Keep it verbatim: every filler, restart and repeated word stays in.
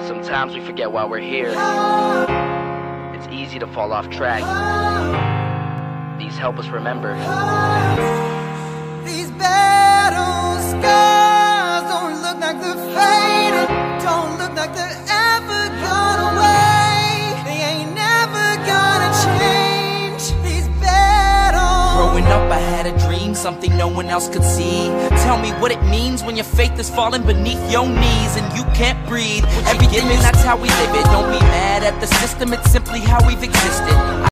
Sometimes we forget why we're here. It's easy to fall off track. These help us remember. These battle scars don't look like they're faded, don't look like they're ever gone away. They ain't never gonna change. These battles. Growing up I had a dream, something no one else could see. Tell me what it means when your faith is falling beneath your knees and you can't breathe. Everything, that's how we live it. Don't be mad at the system, it's simply how we've existed.